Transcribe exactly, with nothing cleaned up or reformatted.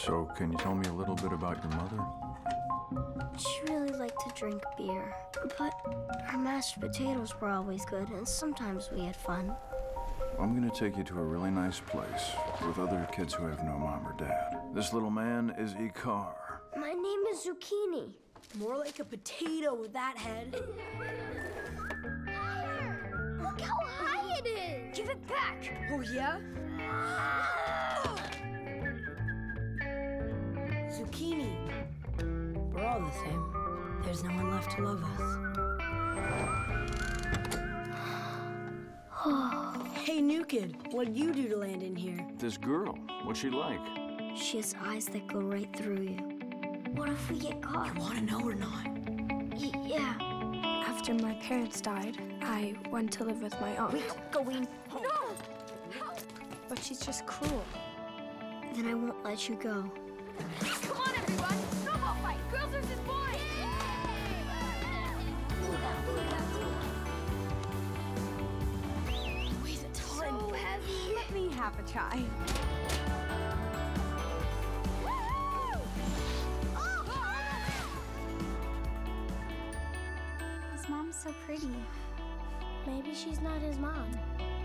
So, can you tell me a little bit about your mother? She really liked to drink beer, but her mashed potatoes were always good, and sometimes we had fun. I'm gonna take you to a really nice place with other kids who have no mom or dad. This little man is Ikar. My name is Zucchini. More like a potato with that head. Look how high it is! Give it back! Oh, yeah? Zucchini. We're all the same. There's no one left to love us. Hey, new kid, what'd you do to land in here? This girl, what's she like? She has eyes that go right through you. What if we get caught? You wanna know or not? Y yeah. After my parents died, I went to live with my aunt. We're going home. No! But she's just cruel. Then I won't let you go. Come on, everyone! Snowball fight! Girls versus boys! Weighs a ton. So heavy! Let me have a try. His mom's so pretty. Maybe she's not his mom.